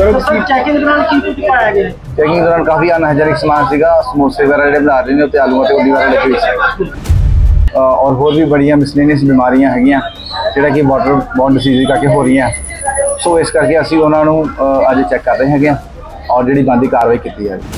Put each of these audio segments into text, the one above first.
Sir checking दौरान की कुछ पाया गया? चेकिंग दौरान काफ़ी अनहाइजीनिक समान सीगा, समोसे वगैरह जो बना रहे ने उत्ते आलूआं ते उल्ली वगैरह लिखी हुई सी और होर भी बड़ियां मिसलेनियस बीमारियां हैगियां जिहड़ा कि वाटर बॉर्न डिसीज़ करके हो रही हैं। सो इस करके असीं उन्हां नूं अज चैक कर रहे हैं और जिहड़ी बनदी कार्रवाई कीती है।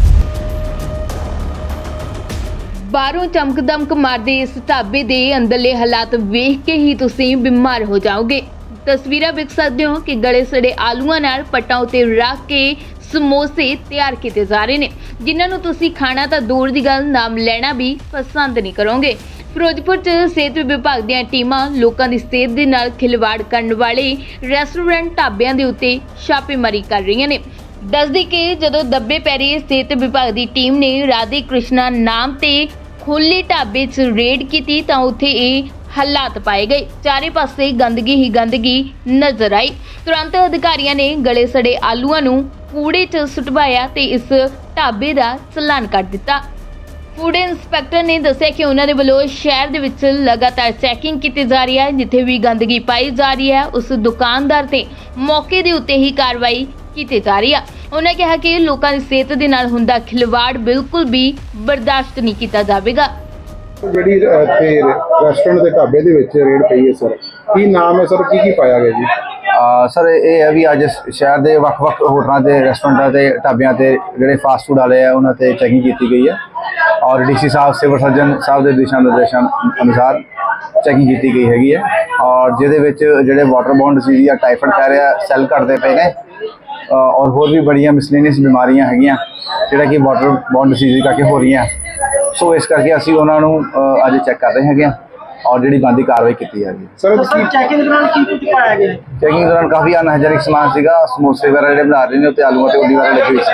बाहरों चमक दमक मारदे इस ढाबे दे अंदरले हालात वेख के ही तुसीं बीमार हो जाओगे। तस्वीरां वेख सकते हो कि गले सड़े आलूआं नाल पट्टां उत्ते रख के समोसे तैयार किए जा रहे हैं जिन्हां नूं तुसीं खाना तां दूर दी गल नाम लेना भी पसंद नहीं करोगे। फिरोजपुर च सेहत विभाग दीआं टीमां लोकां दी सेहत दे नाल खिलवाड़ करन वाले रेस्टोरेंट ढाबियां दे उत्ते छापेमारी कर रहीआं ने। दस दी कि जदों दब्बे पैरे सेहत विभाग की टीम ने राधे कृष्णा नाम ते खुले ढाबे च रेड की तां उत्थे ये हालात पाए गए। चारे पासे गंदगी ही गंदगी नजर आई। तुरंत अधिकारियों ने गले सड़े आलूआं नूं कूड़े च सुटवाया ते इस ढाबे दा चलान कट दिता। फूड इंस्पैक्टर ने दस्सिया कि उन्हां दे वल्लों शहर दे विच लगातार चैकिंग की जा रही है। जिथे भी गंदगी पाई जा रही है उस दुकानदार ते मौके दे उत्ते ही कार्रवाई की जा रही है। उन्होंने कहा कि लोगों की सेहत के नाल हुंदा खिलवाड़ बिल्कुल भी बर्दाश्त नहीं किया जाएगा। ਜਿਹੜੀ ਰੈਸਟੋਰੈਂਟ ਦੇ ਢਾਬੇ ਦੇ ਵਿੱਚ ਰੇਡ ਪਈ ਹੈ ਸਰ, ਕੀ ਨਾਮ ਹੈ ਸਰ, ਕੀ ਪਾਇਆ ਗਿਆ ਜੀ? सर ये है भी अज शहर के ਵੱਖ-ਵੱਖ होटलों के रेस्टोरेंटों के ढाबियां से जोड़े फास्ट फूड वाले हैं उन्होंने चैकिंग की गई है और डीसी साहब सिविल सर्जन साहब के दिशा निर्देशों अनुसार चैकिंग की गई हैगी है और जिहदे जोड़े वाटर बॉर्न डिसीज़ या टाइफाइड कह रहे हैं सैल घटते पे ने और होर भी बड़ियां मिसलेनियस बीमारियां हैगियां जिहड़ा कि वाटर बॉर्न डिसीज़ करके हो रही हैं। सो इस करके असीं उन्हां नूं अज चैक कर रहे हैं और जिहड़ी बनदी कार्रवाई की है। सर चेकिंग दौरान की कुछ पाया गया? चेकिंग दौरान काफ़ी अनहाइजीनिक समान सीगा, समोसे वगैरह जो बना रहे ने उत्ते आलूआं ते उल्ली वगैरह लिखी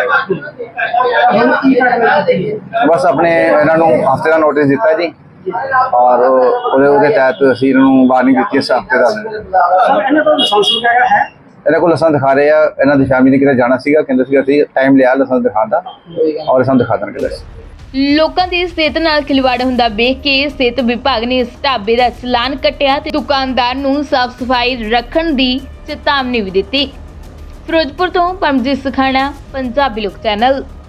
हुई सी। बस अपने इन्हां नूं हफ्ते का नोटिस दिता जी और उहदे तहत असीं इन्हां नूं वार्निंग दित्ती इस हफ्ते दा। इन्हां कोल लाइसेंस वगैरह है? इन्हां कोल लाइसेंस दिखा रहे हैं। इन्हां दी फैमिली ने किते जाना सीगा, कहंदे सी असीं टाइम लिया लाइसेंस दिखाउण दा और सानूं दिखा देणगे। लोगों की सेहत नाल खिलवाड़ हुंदा वेख के सेहत विभाग ने इस ढाबे का चलान कटिया ते दुकानदार नूं साफ सफाई रखण दी चेतावनी भी दित्ती। फिरोजपुर तो परमजीत सखाना, पंजाबी लोक चैनल।